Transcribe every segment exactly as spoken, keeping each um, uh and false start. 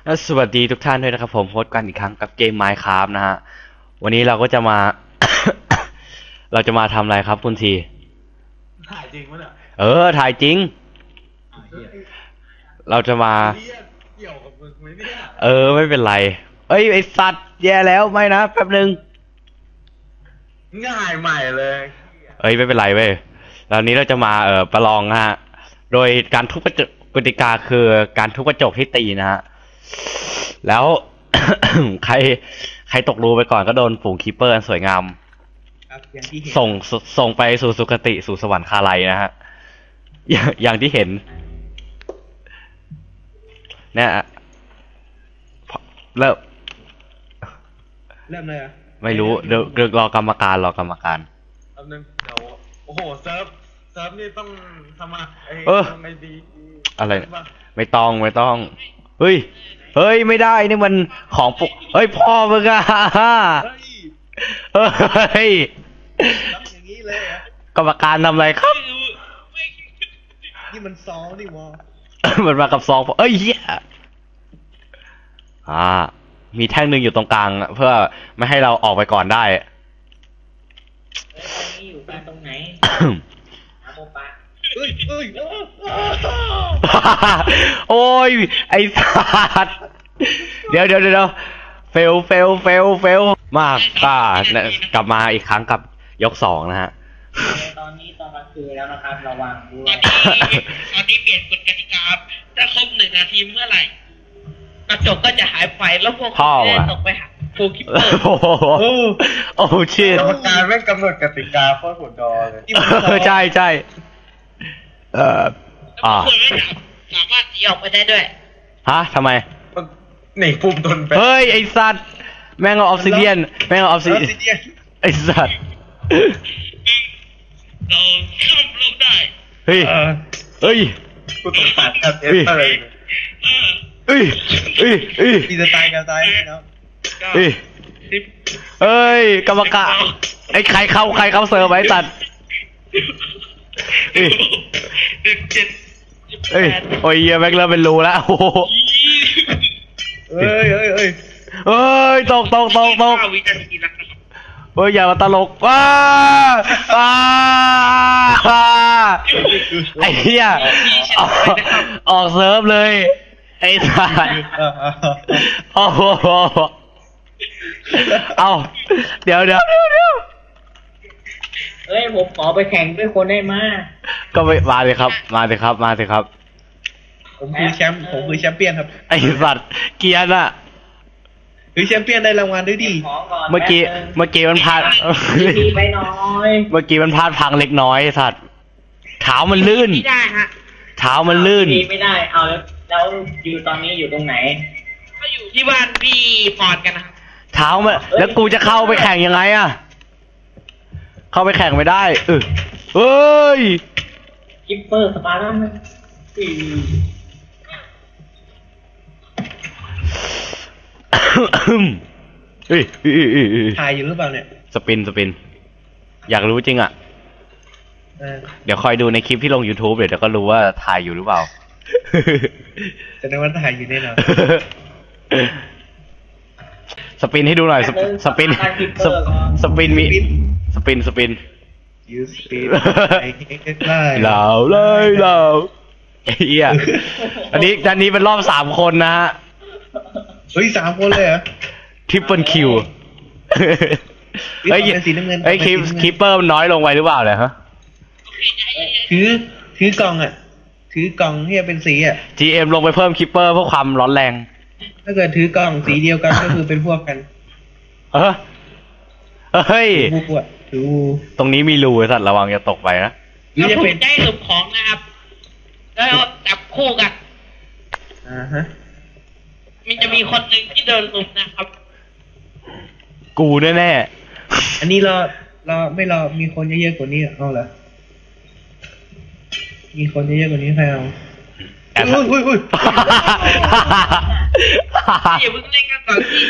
สวัสดีทุกท่านด้วยนะครับผมพบกันอีกครั้งกับเกม Minecraft นะฮะวันนี้เราก็จะมา เราจะมาทำอะไรครับคุณทีถ่ายจริงมั้ยเนี่ยเออถ่ายจริงเราจะมาเกี่ยวกับมึงไหมเนี่ยเออไม่เป็นไรเอ้ยไอสัตว์แย่แล้วไม่นะแป๊บนึงง่ายใหม่เลยเอ้ยไม่เป็นไรเว้ยแล้วนี้เราจะมาเออประลองฮะโดยการทุบกระจกกติกาคือการทุบกระจกที่ตีนะฮะแล้ว ใครใครตกรูไปก่อนก็โดนฝูงคีเปอร์อันสวยงามส่งส่งไปสู่สุคติสู่สวรรคาลัยนะฮะอย่างอย่างที่เห็นเนี่ยเริ่มเริ่มเลยอ่ะไม่รู้เดี๋ยวรอกรรมการรอกรรมการแป๊บนึงเดี๋ยวโอ้โหเซิร์ฟเซิร์ฟนี่ต้องทำอะไรไงดีอะไรไม่ต้องไม่ต้องเฮ้ยเฮ้ยไม่ได้นี่มันของปุกเฮ้ยพ่อมึงอะเฮ้ยอย่างนี้เลยอะกรรมการทำอะไรครับนี่มันซองนี่วะมันมากับซองเอ้ยเหี้ยอ่ามีแท่งหนึ่งอยู่ตรงกลางเพื่อไม่ให้เราออกไปก่อนได้นี่อยู่กันตรงไหนอาโมปะเฮ้ยเฮ้ยโอ้ยไอ้สัตว์เดี๋ยวเดี๋ยวเดี๋ยวเฟลเฟลเฟลเฟลมากก็กลับมาอีกครั้งกับยกสองนะฮะตอนนี้ตอนกลางคืนแล้วนะครับระวังด้วยตอนนี้เปลี่ยนกฎกติกาถ้าครบหนึ่งนาทีเมื่อไหร่กระจกก็จะหายไปแล้วพวกคุณจะได้ตกไปหาฟูคิปเปอร์โอ้โหโอ้ชิตกรรมการไม่กำหนดกติกาโคตรหัวดอเลยใช่ใช่เอ่ออ่าสามารถตีออกไปได้ด้วยฮะทำไมหนีปุ่มตนไปเฮ้ยไอสัตว์แม่งเอาออฟซิเดียนแม่งเอาออฟซิเดียนไอสัตว์เราข้ามโลกได้เฮ้ยเฮ้ยกูต้องตัดกับเอสเลยเฮ้ยเฮ้ยเฮ้ยพี่จะตายกันตายเนาะเฮ้ยเฮ้ยกรรมการไอ้ใครเข้าใครเข้าเซิร์ฟไว้ตัดเฮ้ยเฮ้ยโอ้ยแม็กเริ่มเป็นรูแล้วโอ้โหเฮ้ยเฮ้ยเฮ้ยเฮ้ยตกตกตกตกเฮ้ยอย่ามาตลกว้าว้าไอ้เหี้ยออกเซิร์ฟเลยไอ้สัสโอ้โหเอาเดี๋ยวเดี๋ยวเดี๋ยวเดี๋ยวเฮ้ยผมขอไปแข่งด้วยคนได้มาก็ไปมาเลยครับมาเลยครับมาเลยครับผมคือแชมป์ผมคือแชมเปี้ยนครับไอ้สัตว์เกียร์น่ะคือแชมเปี้ยนได้รางวัลด้วยดิเมื่อกี้เมื่อกี้มันพลาดไปน้อยเมื่อกี้มันพลาดพังเล็กน้อยสัตว์เท้ามันลื่นไม่ได้ฮะเท้ามันลื่นไม่ได้เอาแล้วอยู่ตอนนี้อยู่ตรงไหนก็อยู่ที่บ้านพี่ฟอร์ดกันนะเท้ามันแล้วกูจะเข้าไปแข่งยังไงอะเข้าไปแข่งไม่ได้เออเฮ้ยคิปเปอร์สปาร์ตันเฮ้ยถ่ายอยู่หรือเปล่าเนี่ยสปินสปินอยากรู้จริงอ่ะเดี๋ยวคอยดูในคลิปที่ลง YouTube เดี๋ยวก็รู้ว่าถ่ายอยู่หรือเปล่าจะได้ว่าถ่ายอยู่แน่นอนสปินให้ดูหน่อยสปินสปินมีสปินสปินยูสปินเหล่าเลยเหล่าเฮียอันนี้อันนี้เป็นรอบสามคนนะฮะเฮ้ยสามคนเลยเหรอทริปเปิลคิวเฮ้ยเฮ้ยคิปคิปเปอร์มันน้อยลงไปหรือเปล่าเนี่ยฮะถือถือกล่องอ่ะถือกล่องที่เป็นสีอ่ะจี เอ็ม ลงไปเพิ่มคิปเปอร์เพื่อความร้อนแรงถ้าเกิดถือกล่องสีเดียวกันก็คือเป็นพวกกันเออเฮ้ยดูตรงนี้มีรูสัตว์ระวังอย่าตกไปนะถ้าผมได้สุ่มของนะครับแล้วจับคู่กันอ่าฮะมันจะมีคนหนึ่งที่เดินสุ่มนะครับกูแน่แน่อันนี้เราเราไม่รอมีคนเยอะๆกว่านี้เอาเหรอมีคนเยอะๆกว่านี้ใครเอาอุ้ยอุ้ยอุ้ยอย่าเพิ่งเล่นกันก่อนสิ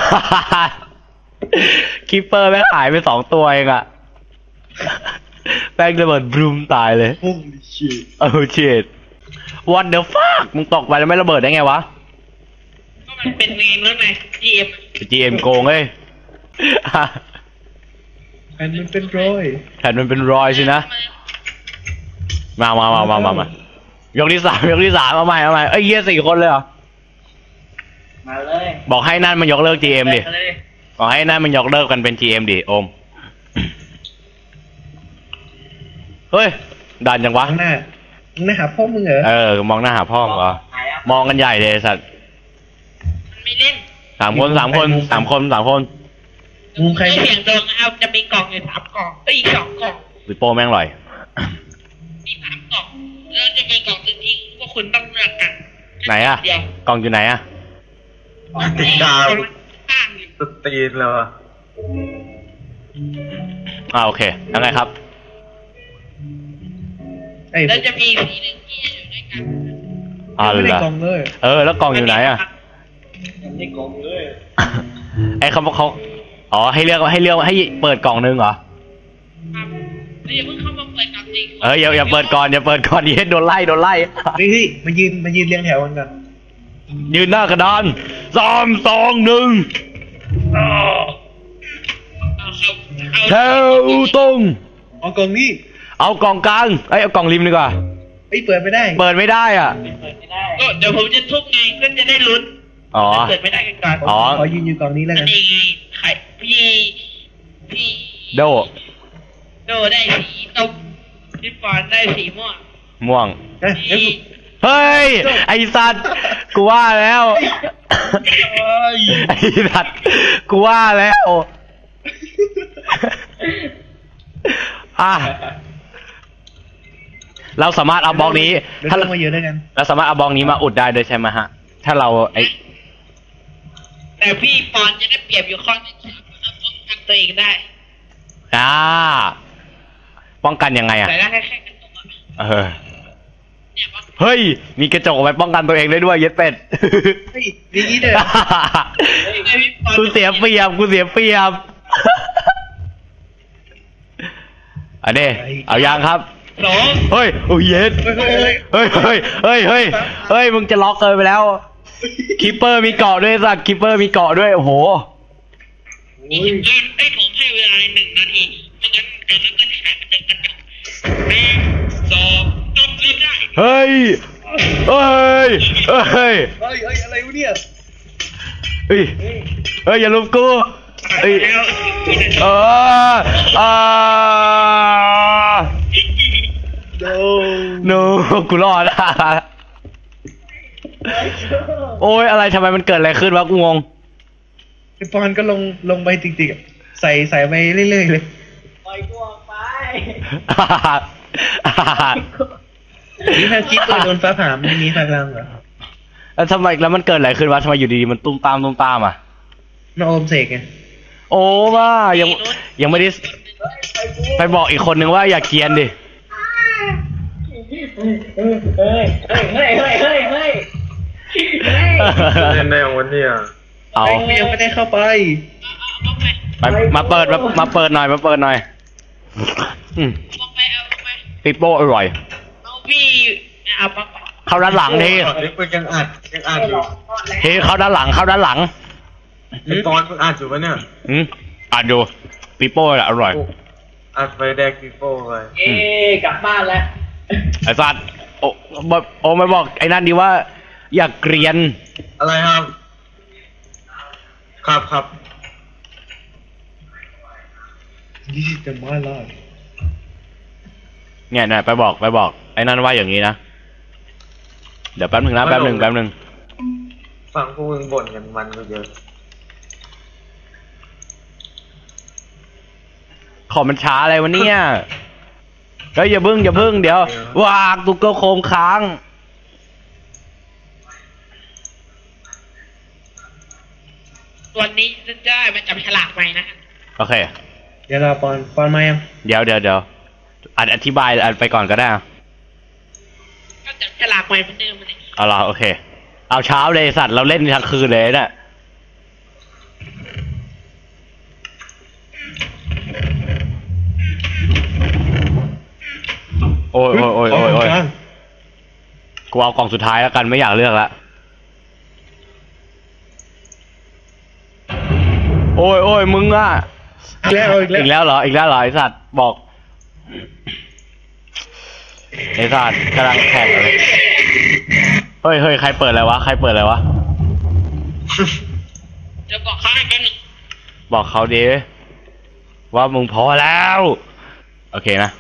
คิปเปอร์แม่งหายไปสองตัวเองอะแม่งระเบิดบลูมตายเลยโอ้ชิตโอ้ชิต what the fuck มึงตกไปแล้วไม่ระเบิดได้ไงวะก็มันเป็นเมนแล้วไงเกมจีเอ็มโกงเอ้ยแผ่นมันเป็นรอยแผ่นมันเป็นรอยสินะ มามามามามา มายกที่สามยกที่สามเอาใหม่เอาใหม่เอ้ยเฮียสี่คนเลยเหรอมาเลยบอกให้นั่นมันยกเลิก จี เอ็ม ดิมาเลยบอกให้นั่นมันยกเลิกกันเป็น จี เอ็ม ดิโอม เฮ้ยดันจังวะข้างหน้ามึงหน้าหาพ่อมึงเหรอเออ มองหน้าหาพ่อเหรอหายอ่ะมองกันใหญ่เลยไอ้สัตว์มันไม่เล่นสามคนสามคนสามคนสามคนมุมใครไม่เสียงตรงเอาจะมีกล่องอยู่สามกล่องก็อีกสองกล่องวิโป้แม่งอร่อยมีสามกล่องแล้วจะมีกล่องจริงๆพวกคุณต้องเลือกกันไหนอะเดี๋ยวกล่องอยู่ไหนอะติดดาวข้างอยู่สตรีนแล้วอะอ่าโอเคยังไงครับไอ้แล้วจะมีสีหนึ่งที่อยู่ด้วยกันอ่าไม่ได้เหรอกล่องเลยเออ แล้วกล่องอยู่ไหนอะยังไม่กงเลยไอ้เขาเขาอ๋อให้เลือกให้เลือกให้เปิดกล่องนึงเหรอครับแล้วอย่าเพิ่งเข้ามาเปิดกับจริงเอออย่าอย่าเปิดก่อนอย่าเปิดก่อนเดี๋ยวโดนไล่โดนไล่เฮ้ยเฮ้ยมายืนมายืนเรียงแถวกันก่อนยืนหน้ากระดานสามสองหนึ่งเอาครับเอาแถวตรงเอากล่องนี้เอากล่องกลางเอ้ยเอากล่องริมดีกว่าไอ้ยเปิดไม่ได้เปิดไม่ได้อ่ะเปิดไม่ได้ก็เดี๋ยวผมจะทุบไงเพื่อจะได้ลุ้นอ๋อเปิดไม่ได้กันก่อนอ๋อขอยืนอยู่กล่องนี้แล้วอักัน นนี้ไงไข่พี่พี่โดโดได้สีต้มพี่ปอนได้สีม่วงม่วงนะงั้นพี่เฮ้ย ไอสัตว์กูว่าแล้ว ไอสัตว์กูว่าแล้วอ่ะเราสามารถเอาบล็อกนี้เดี๋ยวถ้าต้องมายืนด้วยกันเราสามารถเอาบล็อกนี้มาอุดได้ด้วยใช่ไหมฮะ ถ้าเราไอแต่พี่ปอนจะได้เปรียบอยู่ข้อหนึงคือป้องกันตัวเองได้อ่าป้องกันยังไงอ่ะแต่ได้แค่แค่กระตุกอะเออเนี่ยป้องเฮ้ย มีกระจกเอาไว้ป้องกันตัวเองได้ด้วยเย็ดเป็ดเฮ้ยอย่างนี้เด้อกันพี่ปอนกูเสียเปรียบกูเสียเปรียบอันนี้เอายังครับสองเฮ้ยโอ้ยเย็ดเฮ้ยเฮ้ยเฮ้ยเฮ้ยเฮ้ยเฮ้ยเฮ้ยเฮ้ยมึงจะล็อกเกินไปแล้วคิปเปอร์มีเกาะด้วยสักคิปเปอร์มีเกาะด้วยโอ้โหอีกหนึ่งไอ้ยผมให้เวลาหนึ่งนาทีไม่งั้นเกิดแล้วก็แข่งเป็นกระจกหนึ่งสองจบเล่นได้เฮ้ยเฮ้ยเฮ้ยเฮ้ยเฮ้ยอะไรวะเนี่ยเฮ้ยเฮ้ยอย่าลุมกูเฮ้ยแล้วอีกนาทีเออเออโดโนกูรอดโอ้ยอะไรทำไมมันเกิดอะไรขึ้นวะกูงงไอ้ปอนก็ลงลงไปจริงๆอะใส่ใส่ไปเรื่อยๆเลยปล่อยตัวออกไปนี่ถ้าคิดตัวโดนฟ้าผ่าไม่มีพลังเหรอแล้วทำไมแล้วมันเกิดอะไรขึ้นวะทำไมอยู่ดีๆมันตุ้มตามตุ้มตามอ่ะน้าโอมเสกไงโอ้ว่ายังยังไม่ได้ไปบอกอีกคนนึงว่าอย่าเกรียนดิเฮ้ยเฮ้ยเฮ้ยเฮ้ยเฮ้ยเฮ้ยเล่นได้ของวันนี้อ่ะเอาไอ้กูยังไม่ได้เข้าไปเอาไปไปมาเปิดมามาเปิดหน่อยมาเปิดหน่อยอืมเอาไปเอาไปปิโป้อร่อยเอาพี่เอาไปเข้าด้านหลังทีนี่กูยังอัดยังอัดอยู่ทีเข้าด้านหลังเข้าด้านหลังไอ้ปอนมึงอัดอยู่ปะเนี่ยอืมอ่ะดูปิโป้แหละอร่อยอัดไปแดกปีโป้ไปเอ๊กลับบ้านแล้วไอ้สัตว์โอ้บอกโอ้ไม่บอกไอ้นั่นดีว่า อย่าเกรียนอะไรครับ ครับครับ This is the my life เนี่ยเนี่ยไปบอกไปบอกไอ้นั่นว่าอย่างนี้นะเดี๋ยวแป๊บหนึ่งนะแป๊บหนึ่งแป๊บหนึ่งฟังพวกมึงบ่นกันมันก็เยอะขอมันช้าอะไรวะเนี่ยเฮ้ยอย่าพึ่งอย่าพึ่งเดี๋ยววากตุกเกอร์โคมค้างวันนี้จะได้มาจับฉลากใหม่นะโอเคเดี๋ยวเราปอนปอนมายังเดี๋ยวเดี๋ยวเดี๋ยวออธิบายอันไปก่อนก็ได้อะก็จับฉลากใหม่เหมือนเดิมเลยเอาล่ะโอเค เอาเช้าเลยสัตว์เราเล่นทั้งคืนเลยน่ะโอ้ยโอ้ยโอ้ยโอ้ยโอ้ยกูเอากล่องสุดท้ายแล้วกันไม่อยากเลือกละโอ้ยโอ้ยมึงอ่ะอีกแล้วอีกแล้วอีกแล้วเหรออีกแล้วเหรอไอสัตว์บอกไอสัตว์กำลังแข่งเลยเฮ้ยเฮ้ยใครเปิดอะไรวะใครเปิดอะไรวะจะบอกเขาให้แป๊บนึงบอกเขาดิว่ามึงพอแล้วโอเคนะ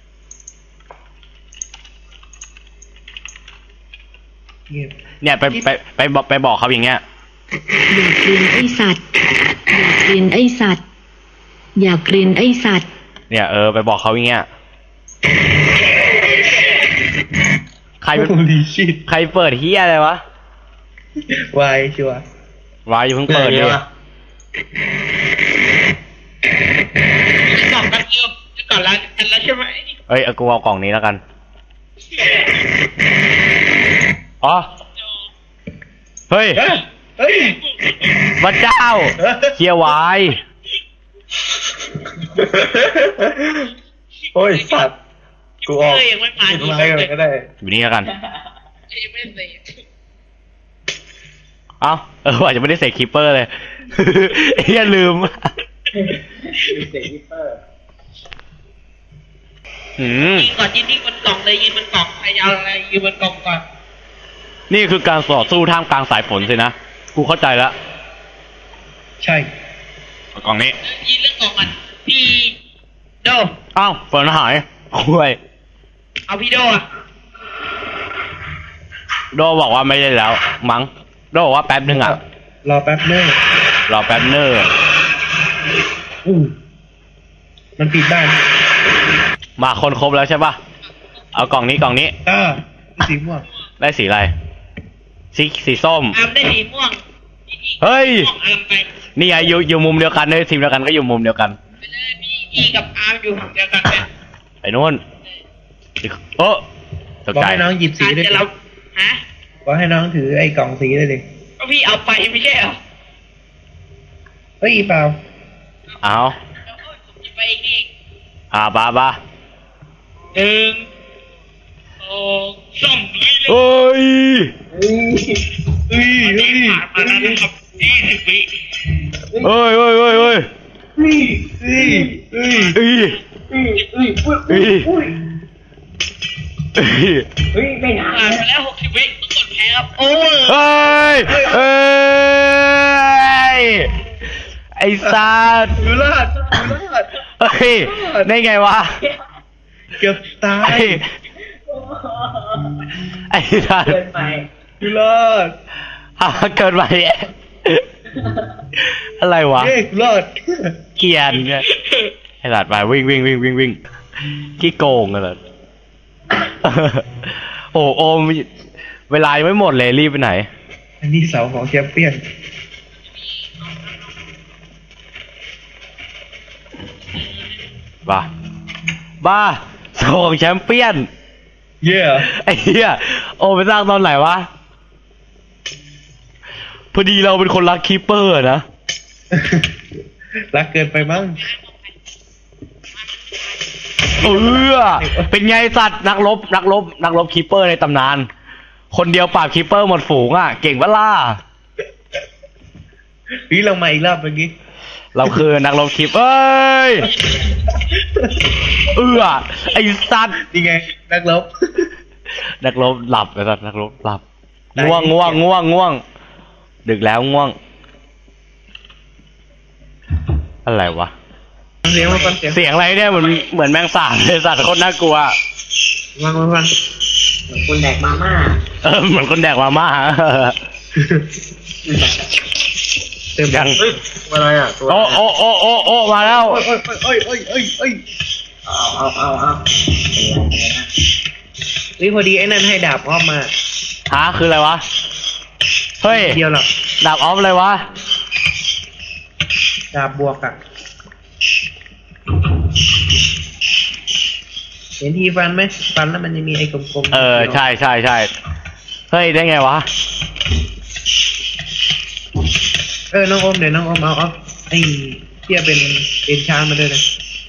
เงียบเนี่ยไปไปไปบอกไปบอกเขาอย่างเงี้ยอยากเรียนไอสัตว์อยากเรียนไอสัตว์อยากเรียนไอสัตว์เนี่ยเออไปบอกเขาอย่างเงี้ยใครเป็นโอ้ลีชิตใครเปิดเฮียอะไรวะวายชัวร์วายอยู่เพิ่งเปิดดิจะบอกกันเออจะก่อนแล้วกันแล้วใช่ไหมเอ้ยเอากูเอากล่องนี้แล้วกันอ๋อเฮ้ยเอ้ยเฮ้ยพระเจ้าเฮียวายโอ้ยสัตว์กูออกเอ้ยยังไม่มาปิดไม้กันก็ได้อยู่นี่แล้วกันยังไม่เสร็จเอ้าเออว่าจะไม่ได้ใส่คีปเปอร์เลย เฮียลืมเด็กฮิปเปอร์อืมยิงก่อนยิงยิงบนกล่องเลยยิงบนกล่องใครเอาอะไรยิงบนกล่องก่อนนี่คือการต่อสู้ท่ามกลางสายฝนสินะกูเข้าใจแล้วใช่เอากล่องนี้ยิงเรื่องกล่องก่อนพี่โดเอ้าฝนหายคุยเอาพี่โดอะโดบอกว่าไม่ได้แล้ว มั้งโดบอกว่าแป๊บนึงอ่ะรอแป๊บนึงรอแป๊บเนอร์อู้มันปิดได้มาคนครบแล้วใช่ป่ะเอากล่องนี้กล่องนี้อ่าสีม่วงได้สีอะไรสีสีส้มอาร์มได้สีม่วงเฮ้ยม่วงอาร์มไปนี่ไงอยู่อยู่มุมเดียวกันเลยทีมเดียวกันก็อยู่มุมเดียวกันไปเลยพี่อีกับอาร์มอยู่ฝั่งเดียวกันเนี่ยไปนู่นอีกโอ้ตกบอกใจให้น้องหยิบสีอาจได้จะดิเราฮะบอกให้น้องถือไอ้กล่องสีได้ดิก็พี่เอาไปไม่ใช่เหรอเฮ้ยเปล่าเอาแล้วก็ผมจะไปอีกนี่อ่าบ้าบ้าหนึ่งสองสามเลยเฮ้ยเฮ้ยตอนเฮ้นี้ยผ่านมาแล้วนะครับยี่สิบวิเฮ้ยเฮ้ยเฮ้ยเฮ้ยเฮ้ยเฮ้ยเฮ้ยเฮ้ยเฮ้ยเฮ้ยอุ้ยอุ้ยเฮ้ยเฮ้ยไม่นานผ่านนะมาแล้วหกสิบวิทุกคนแพ้ครับโอ้ยเฮ้ยเฮ้ยไอ้สัตว์ดูรอดดูรอดเฮ้ยได้ไงวะเกือบตาไอ้ยไอ้สัตว์เกินไปดูรอดหาเกินไปอะไรวะเฮ้ยรอดเกรียนเนี่ยไอ้สัตว์ไปวิ่งวิ่งวิ่งวิ่งวิ่งขี้โกงกันเลยโอ้โอมเวลายังไม่หมดเลยรีบไปไหนอันนี้เสาของแชมเปี้ยนบ้าบ้าสองแชมเปี้ยนเย่ไอ้เหี้ยโอไปสร้างตอนไหนวะพอดีเราเป็นคนรักคีปเปอร์นะรักเกินไปมั้งเออเป็นไงสัตว์นักรบนักรบนักรบคีปเปอร์ในตำนาน คนเดียวปราบคีปเปอร์หมดฝูงอ่ะเก่งปะล่ะพี่เรามาอีกรอบเมื่อกี้เราคือนักรบคีปเอ้ยเออไอ้สัตว์นี่ไงนักรบนักรบหลับไอ้สัตว์นักรบหลับง่วงง่วงง่วงง่วงดึกแล้วง่วงอะไรวะเสียงมาฟังเสียงเสียงอะไรเนี่ยเหมือนเหมือนแมงสาบเลยสัตว์โคตรน่ากลัวฟังฟังฟังเหมือนคนแดกมาม่าเออเหมือนคนแดกมาม่าเติมยังเฮ้ยอะไรอ่ะตัวโอ้โอ้โอ้โอ้โอ้มาแล้วโอ้ยโอ้ยโอ้ยโอ้ยโอ้ยโอ้ยเอาเอาเอาเอานี่พอดีไอ้นั่นให้ดาบอ้อมมาหาคืออะไรวะเฮ้ยเดียวหรอกดาบออฟเลยวะดาบบวกอะเห็นทีฟันไหมฟันแล้วมันจะมีไอ้กลมๆเออใช่ใช่ใช่เฮ้ยได้ไงวะเออน้องอมเดี๋ยวน้องอมเอาเอาไอ้เที่ยเป็นเอ็นชานมาด้วยนะ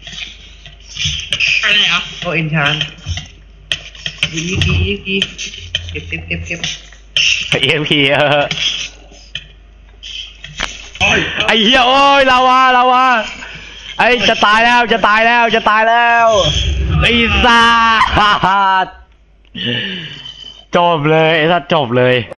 อะไรอ่ะโอ้เอ็นชานยีกียีกีเก็บเก็บเก็บเก็บเอ็มพีเออโอ้ยไอ้เหี้ยโอ้ยลาวาลาวาไอ้จะตายแล้วจะตายแล้วจะตายแล้วไอ้สัสจบเลยไอ้สัสจบเลย